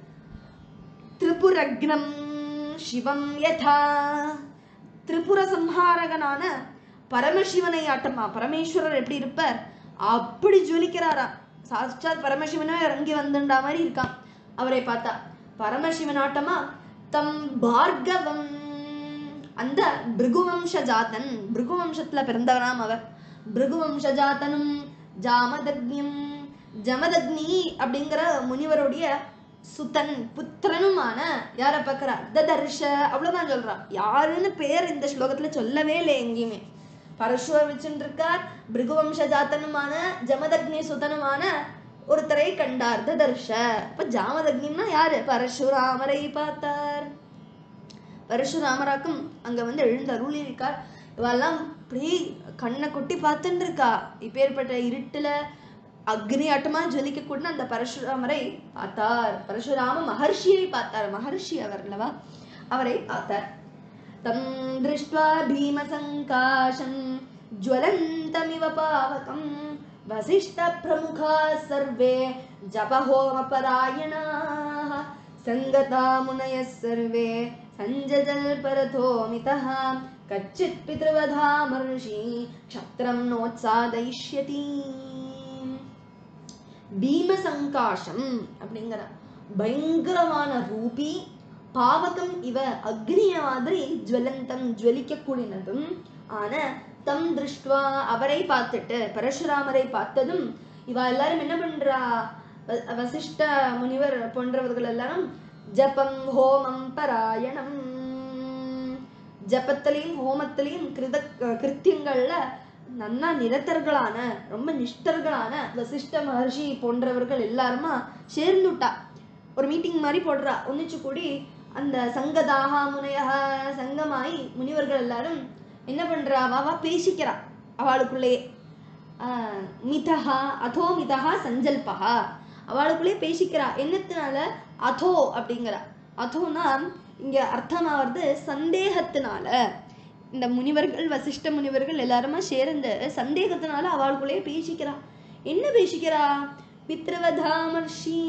திரிபுரக்னம் சிவம் யதா, திரிபுர சம்ஹாரகனான பரமசிவனை ஆட்டமா. பரமேஸ்வரர் எப்படி இருப்பார் அப்படி ஜொலிக்கிறாரா. சாட்சாத் பரமசிவனே இறங்கி வந்துண்டா மாதிரி இருக்கான் அவரை பார்த்தா. பரமசிவன் ஆட்டமா. தம் பார்கவம், அந்த பிருகுவம்ச ஜாதன், பிருகுவம்சத்துல பிறந்தவனாம் அவர். பிருகுவம்ச ஜாதனும் ஜாமதக்னியம், ஜமதக்னி அப்படிங்கிற முனிவருடைய சுதன் புத்திரனுமான யார பார்க்கிறா? ததர்ஷ, அவ்வளவுதான் சொல்றா. யாருன்னு பேர் இந்த ஸ்லோகத்துல சொல்லவே இல்லை எங்கேயுமே. பரசுவை வச்சுட்டு இருக்கார். பிருகுவம்ச ஜாத்தனுமான ஜமதக்னி சுதனுமான ஒருத்தரை கண்டார், ததர்ஷ. இப்ப ஜாமதக்னின்னா யாரு? பரசுராமரை பார்த்தார். பரசுராமராக்கும் அங்க வந்து எழுந்தருளி இருக்கார். இவெல்லாம் இப்படி கண்ணை கொட்டி பார்த்துட்டு இருக்கா. இப்பேற்பட்ட இருட்டுல அக்னி ஆட்டமா ஜொலிக்க கூட அந்த பரசுராமரை பார்த்தார். பரசுராம மகர்ஷியை பார்த்தார். மகர்ஷி அவர் அல்லவா, அவரை பார்த்தார். தம் திருஷ்ட்வா பீமசங்காசம் ஜ்வலந்தமிவ பாவகம் வசிஷ்ட பிரமுகா சர்வே ஜபஹோம பராயணாः சங்கதா முனயः சர்வே சஞ்சஜல் பரதோமிதः கச்சித் பித்ருவதாமர்ஷி க்ஷத்ரம் நோத்சாதயிஷ்யதி. பீமசங்காசம் அப்படிங்கிற பயங்கரமான ரூபி, பாவகம் இவ அக்னிய மாதிரி ஜுவலந்தம் ஜுவலிக்க கூடினதும் ஆன தம் திருஷ்டுவா, அவரை பார்த்துட்டு பரசுராமரை பார்த்ததும் இவ எல்லாரும் என்ன பண்றா? வசிஷ்ட முனிவர் போன்றவர்கள் எல்லாரும் ஜபம் ஹோமம் பராயணம், ஜபத்திலையும் ஹோமத்திலையும் கிருத கிருத்தியங்கள்ல நன்னா நிரத்தர்களான ரொம்ப நிஷ்டர்களான வசிஷ்ட மகர்ஷி போன்றவர்கள் எல்லாருமா சேர்ந்துட்டா. ஒரு மீட்டிங் மாதிரி போடுறா. ஒன்னிச்சு கூடி அந்த சங்கதாக முனையாக சங்கமாயி முனிவர்கள் எல்லாரும் என்ன பண்றா? அவா பேசிக்கிறா அவளுக்குள்ளேயே. ஆஹ் மிதஹா அதோ மிதஹா சஞ்சல்பஹா, அவளுக்குள்ளே பேசிக்கிறா. என்னத்தினால? அதோ அப்படிங்கிறா. அதோனா இங்க அர்த்தமாவது சந்தேகத்தினால. இந்த முனிவர்கள் வசிஷ்ட முனிவர்கள் எல்லாருமா சேர்ந்து சந்தேகத்தினால அவளுக்குள்ளேயே பேசிக்கிறா. என்ன பேசிக்கிறா? பித்ருவதாமர்ஷி,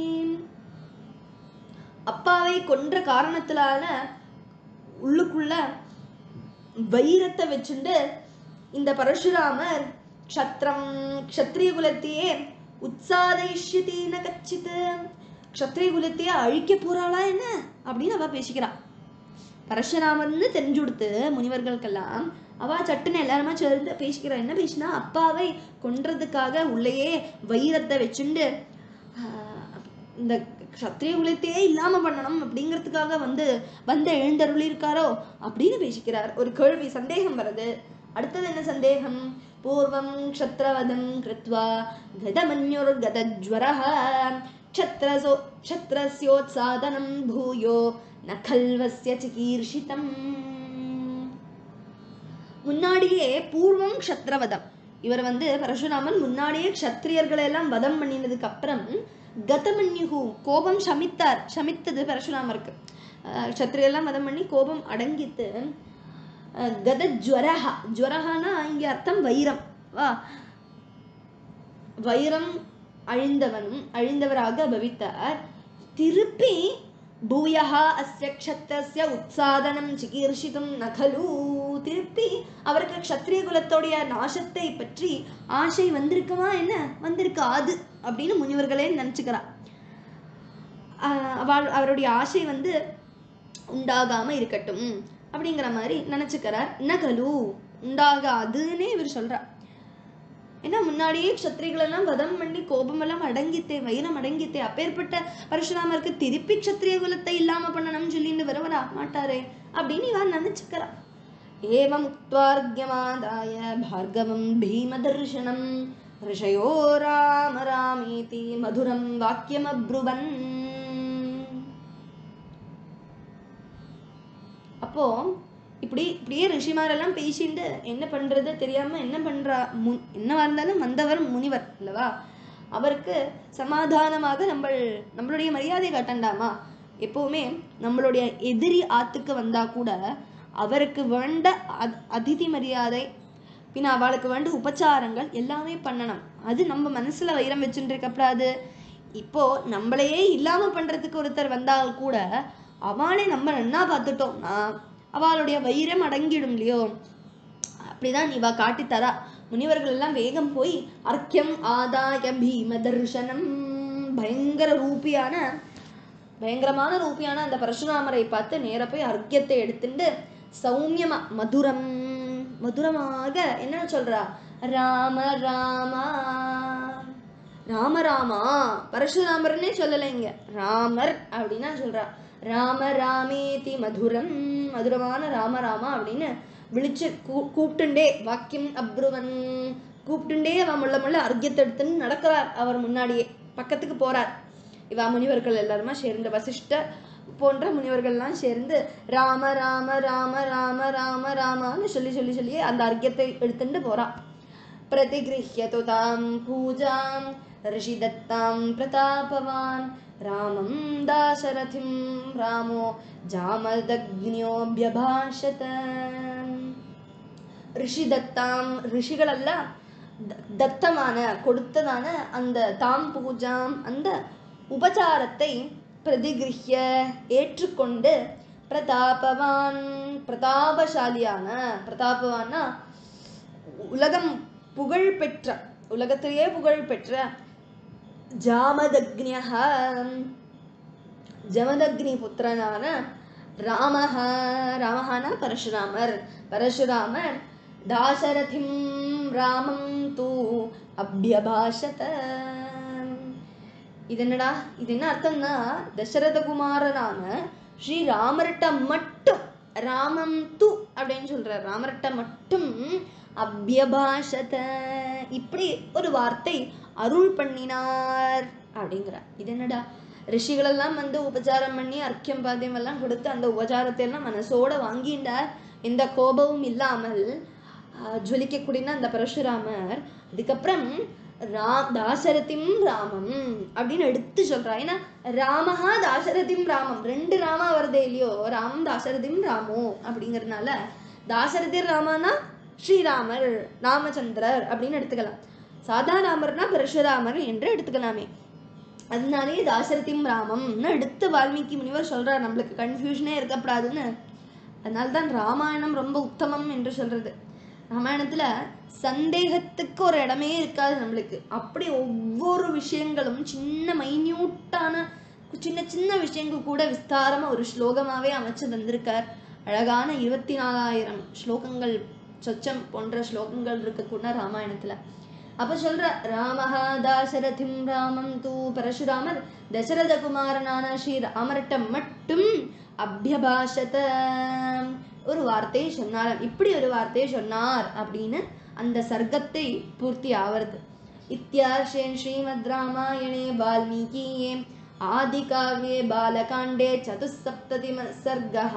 அப்பாவை கொன்ற காரணத்தினால உள்ளுக்குள்ள வைரத்தை வச்சுண்டு இந்த பரசுராமர் க்ஷத்ரம் க்ஷத்ரிய குலத்தையே உற்சாதயிஷ்யதி ந கச்சித், க்ஷத்ரிய குலத்தையே அழிக்க போறாளா என்ன அப்படின்னு அவ பேசிக்கிறா. பரசுராமர்னு தெரிஞ்சு கொடுத்து முனிவர்களுக்கெல்லாம் அவ சட்டுன்னு எல்லாருமா சேர்ந்து பேசிக்கிறா. என்ன பேசினா, அப்பாவை கொன்றதுக்காக உள்ளேயே வைரத்தை வச்சுண்டு இந்த க்ஷத்ரிய குலத்தையே இல்லாம பண்ணணும் அப்படிங்கிறதுக்காக வந்து வந்து எழுந்தருளி இருக்காரோ அப்படின்னு பேசிக்கிறார். ஒரு கேள்வி, சந்தேகம் வருது. அடுத்தது என்ன சந்தேகம்? பூர்வம் க்ஷத்ரவதம் கிருத்வா கதமன்யுர் கதஜ்வரஹ க்ஷத்ரஸோ க்ஷத்ரஸ்யோத்சாதனம் பூயோ நகல்வஸ்ய சிகீர்ஷிதம். முன்னாடியே பூர்வம் க்ஷத்ரவதம், இவர் வந்து பரசுராமன் முன்னாடியே க்ஷத்ரியர்களை எல்லாம் வதம் பண்ணினதுக்கு அப்புறம் கதமன்யுகு கோபம் சமித்தார். சமித்தது பரசுராமருக்கு. க்ஷத்ரியெல்லாம் வதம் பண்ணி கோபம் அடங்கித்து கதஜ்வரஹா, ஜ்வரஹானா இங்க அர்த்தம் வைரம். வா வைரம் அழிந்தவனும் அழிந்தவராக பவித்தார். திருப்பி பூயஹா அஸ்ய க்ஷத்ரஸ்ய உத்சாதனம் சிகீர்ஷிதும் நகலு, திருப்பி அவருக்கு க்ஷத்ரிய குலத்தோடைய நாசத்தை பற்றி ஆசை வந்திருக்குமா என்ன? வந்திருக்காது அப்படின்னு முனிவர்களே நினைச்சுக்கிறா. அவள் அவருடைய ஆசை வந்து உண்டாகாம இருக்கட்டும் அப்படிங்கிற மாதிரி நினைச்சுக்கிறார். நகலு உண்டாகாதுன்னே இவர் சொல்றார். ஏன்னா முன்னாடியே க்ஷத்ரிகள் எல்லாம் வதம் பண்ணி கோபமெல்லாம் அடங்கித்தே, வைரம் அடங்கித்தே. அப்பேற்பட்ட பரசுராமருக்கு திருப்பி க்ஷத்ரிய குலத்தை இல்லாம பண்ணணும்னு சொல்லிட்டு வரவரா மாட்டாரே அப்படின்னு இவன் நினைச்சுக்கிறா. ஏவம் உக்த்வார்க்யமாதாய பார்கவம் பீமதர்ஷனம் ரிஷயோ ராம ராமேதி மதுரம் வாக்கியம் அப்ருவன். அப்போ இப்படி இப்படியே ரிஷிமாரெல்லாம் பேசிட்டு என்ன பண்றது தெரியாம என்ன பண்றா, முன் என்னவா இருந்தாலும் வந்தவர் முனிவர் அல்லவா, அவருக்கு சமாதானமாக நம்ம நம்மளுடைய மரியாதை காட்டண்டாமா. எப்பவுமே நம்மளுடைய எதிரி ஆத்துக்கு வந்தா கூட அவருக்கு வேண்ட அதிதி மரியாதை, பின்ன அவளுக்கு வேண்ட உபச்சாரங்கள் எல்லாமே பண்ணணும். அது நம்ம மனசுல வைரம் வச்சுட்டு இருக்கப்படாது. இப்போ நம்மளையே இல்லாம பண்றதுக்கு ஒருத்தர் வந்தால் கூட அவளை நம்ம என்ன பார்த்துட்டோம்னா அவளுடைய வைரம் அடங்கிடும் இல்லையோ. அப்படிதான் இவா காட்டித்தரா. முனிவர்கள் எல்லாம் வேகம் போய் அர்க்கியம் ஆதாய பீம தர்ஷனம், பயங்கர ரூபியான பயங்கரமான ரூபியான அந்த பரசுராமரை பார்த்து நேர போய் அர்க்கியத்தை எடுத்துட்டு சௌமியமா மதுரம் மதுரமாக என்ன சொல்றா, ராம ராமா ராம ராமா. பரசுராமர்னே சொல்லலைங்க, ராமர் அப்படின்னா சொல்றா. ராம ராமேதி மதுரம், மதுரமான ராம ராமா அப்படின்னு விழிச்சு கூ கூப்பிட்டுண்டே வாக்கியம் அப்ருவன் கூப்பிட்டுண்டே அவன் முள்ள முள்ள அர்க்கியத்தை எடுத்துன்னு நடக்கிறார். அவர் முன்னாடியே பக்கத்துக்கு போறார். இவா முனிவர்கள் எல்லாருமா சேர்ந்து, வசிஷ்ட போன்ற முனிவர்கள்லாம் சேர்ந்து ராம ராம ராம ராம ராம ராமான்னு சொல்லி சொல்லி சொல்லி அந்த அர்க்கியத்தை எடுத்துட்டு போறா. பிரதிகிருஹ்யது தாம் பூஜாம் ரிஷிதத்தாம் பிரதாபவான் ராமம் தாசரதிம் ராமோ ஜாமதக்னியோப்யபாஷத. ரிஷிதத்தாம், ரிஷிகளெல்லாம் தத்தமான கொடுத்ததான அந்த தாம் பூஜாம் அந்த உபச்சாரத்தை பிரதிகிருஹ்ய ஏற்றுக்கொண்டு பிரதாபவான் பிரதாபசாலியான, பிரதாபவான்னா உலகம் புகழ் பெற்ற, உலகத்திலேயே புகழ் பெற்ற ஜாமதக்னியஹ ஜமதக்னி புத்திரனான ராமஹ, ராமஹானா பரசுராமர், பரசுராமர் தாசரதிம் ராமம் தூ அப்யபாஷத. இது என்னடா, இது என்ன அர்த்தம்னா தசரத குமாரனான ஸ்ரீராமர்கிட்ட மட்டும் ராமம் து அப்படின்னு சொல்றார், ராமர்கிட்ட மட்டும் அப்யபாஷத இப்படி ஒரு வார்த்தை அருள் பண்ணினார் அப்படிங்கிறார். இது என்னடா, ரிஷிகளெல்லாம் வந்து உபச்சாரம் பண்ணி அர்க்கியம் பாத்தியம் எல்லாம் கொடுத்து அந்த உபச்சாரத்தை எல்லாம் மனசோட வாங்கிண்டார். எந்த கோபமும் இல்லாமல் ஜொலிக்கக்கூடிய அந்த பரசுராமர் அதுக்கப்புறம் ரா தாசரதிம் ராமம் அப்படின்னு எடுத்து சொல்றா. ஏன்னா ராமஹா தாசரதிம் ராமம் ரெண்டு ராமா வருதே இல்லையோ, ராமம் தாசரதிம் ராமோ அப்படிங்கிறதுனால தாசரதி ராமானா ஸ்ரீராமர் ராமச்சந்திரர் அப்படின்னு எடுத்துக்கலாம். சாதா ராமர்னா பரசுராமர் என்று எடுத்துக்கலாமே. அதனாலேயே தாசரதிம் ராமம்னு எடுத்து வால்மீகி முனிவர் சொல்றார். நம்மளுக்கு கன்ஃபியூஷனே இருக்கக்கூடாதுன்னு. அதனால்தான் ராமாயணம் ரொம்ப உத்தமம் என்று சொல்றது. ராமாயணத்துல சந்தேகத்துக்கு ஒரு இடமே இருக்காது நம்மளுக்கு. அப்படி ஒவ்வொரு விஷயங்களும் சின்ன மைன்யூட்டான சின்ன சின்ன விஷயங்கள் கூட விஸ்தாரமா ஒரு ஸ்லோகமாவே அமைச்சு தந்திருக்கார். அழகான இருபத்தி நாலாயிரம் ஸ்லோகங்கள் சொச்சம் போன்ற ஸ்லோகங்கள் இருக்கக்கூட ராமாயணத்துல. அப்ப சொல்ற ராமஹா தாசரதிம் ராமம் தூ பரசுராமர் தசரத குமாரனான ஸ்ரீ ராமர்கிட்ட மட்டும் அபியபாஷத ஒரு வார்த்தையை சொன்னார். இப்படி ஒரு வார்த்தையை சொன்னார் அப்படின்னு அந்த சர்க்கத்தை பூர்த்தி ஆவறது. இத்தியார்ஷேன் ஸ்ரீமத் ராமாயணே வால்மீகியே ஆதிகாவ்யே பாலகாண்டே சதுஸ்சப்ததிம சர்கः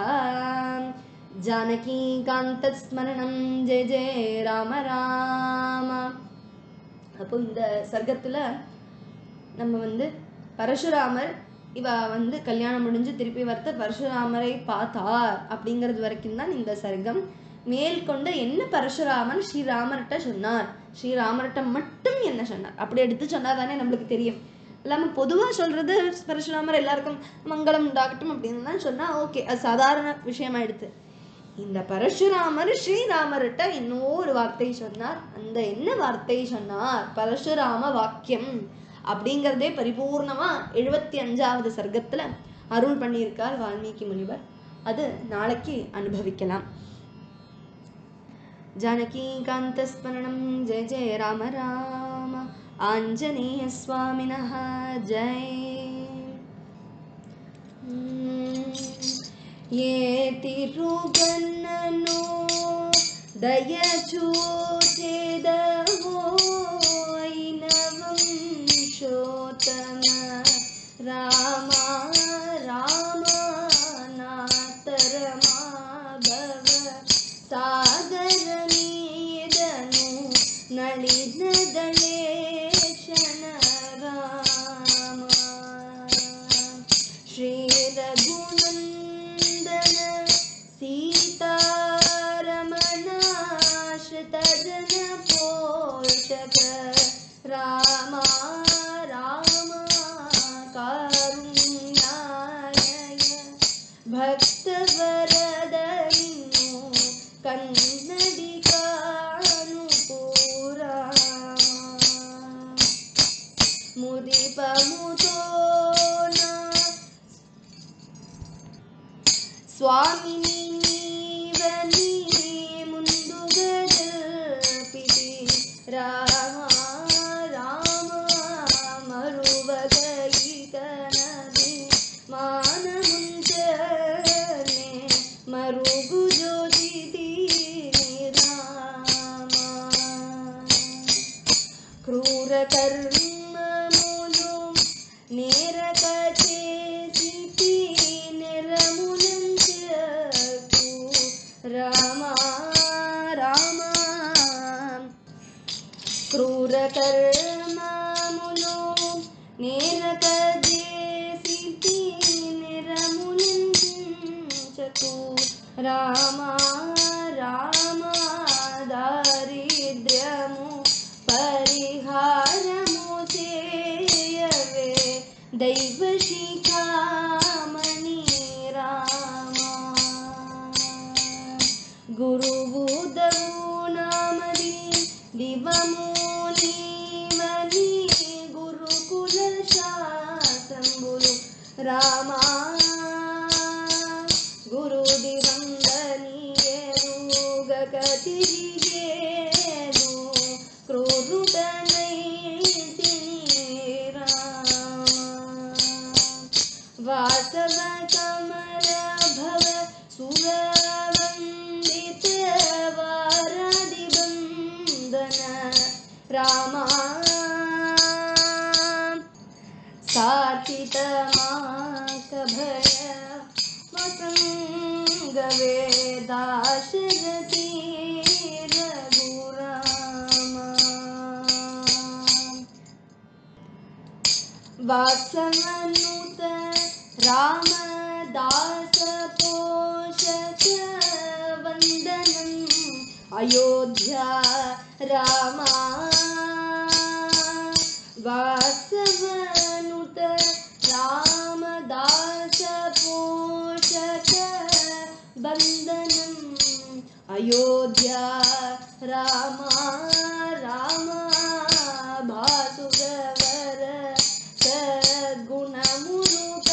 ஜானகீகாந்த ஸ்மரணம் ஜெய ஜெய ராம ராம. அப்போ இந்த சர்க்கத்துல நம்ம வந்து பரசுராமர் இவ வந்து கல்யாணம் முடிஞ்சு திருப்பி வரத்த பரசுராமரை பார்த்தார் அப்படிங்கிறது வரைக்கும் தான் இந்த சர்க்கம். மேற்கொண்ட என்ன பரசுராமன் ஸ்ரீராமர்கிட்ட சொன்னார், ஸ்ரீராமர்கிட்ட மட்டும் என்ன சொன்னார் அப்படி எடுத்து சொன்னா தானே நம்மளுக்கு தெரியும். இல்லாம பொதுவா சொல்றது பரசுராமர் எல்லாருக்கும் மங்களம் உண்டாகட்டும் அப்படின்னு தான் சொன்னா ஓகே, அது சாதாரண விஷயமா எடுத்து. இந்த பரசுராமர் ஸ்ரீராமர்கிட்ட இன்னொரு வார்த்தை சொன்னார். அந்த என்ன வார்த்தை சொன்னார், பரசுராம வாக்கியம் அப்படிங்கிறதே பரிபூர்ணமா எழுபத்தி அஞ்சாவது சர்க்கத்துல அருள் பண்ணியிருக்கார் வால்மீகி முனிவர். அது நாளைக்கு அனுபவிக்கலாம். ஜானகீகாந்த ஸ்மரணம் ஜெய ஜெய ராம ராம. ஆஞ்சநேய ஸ்வாமினஹ ஜெய். ये तिरुगन्ननो दयचूचेदवो ऐनवंशोत्तम रामा रामा नातरमा भव सादरमीदनु नलिनदलेशन रामा. श्रीरघुनन्दन सीतारमणाश्रितजन पोषक रामा रामा कारुण्यालय भक्तवरदविनो कन्नडिकानुपूरा मुदिपमुतो स्वामिनी नीवनी मुंदुगदल्पिति रामा रामा मरुवगैकनदि मानमुंचने मरुगुजोदिति रामा. क्रूरकर्ममुलु नेरकचेसिति निरमुनंचकु रामा रामा. क्रूरकर्ममुलु नेरकचेसिति निरमुनंचकु रामा रामा. दारिद्र्यमु परिहारमु चेयवे दैवशिखामणि रामा. गुरुबुधवु नामदि दिवमुनिवनि गुरुकुल शास्त्रंबुलु रामा. गुरुदिवंदनियरुगकतिरिगेनु क्रोरुतनैतिनि रामा. वासव कमल भव सुरवंदित वारदिबंधन रामा. साचितमाकभय वसंगवे दाशरथी रघुरामा. वात्सवनुत रामदास पोषक वंदनम अयोध्या रामा. वात्सवनुत रामदास पोषक वंदनम अयोध्या रामा रामा. भासुरवर सद्गुणमुरुक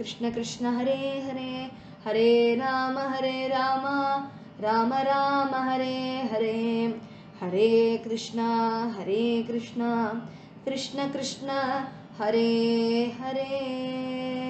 कृष्ण कृष्ण हरे हरे हरे राम हरे राम राम राम हरे हरे हरे कृष्ण हरे कृष्ण कृष्ण कृष्ण हरे हरे।